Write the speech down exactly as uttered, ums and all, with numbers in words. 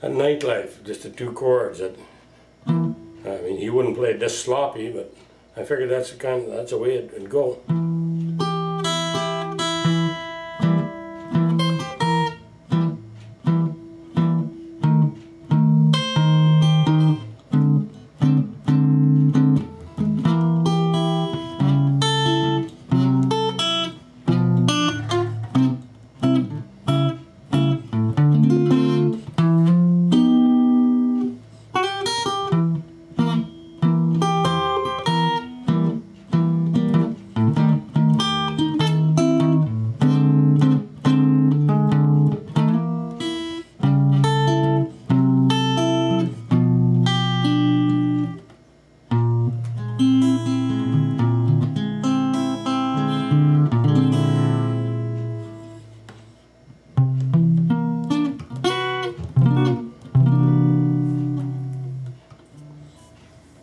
a nightlife, just the two chords. That, I mean, he wouldn't play it this sloppy, but I figured that's the kind, that's the way it would go.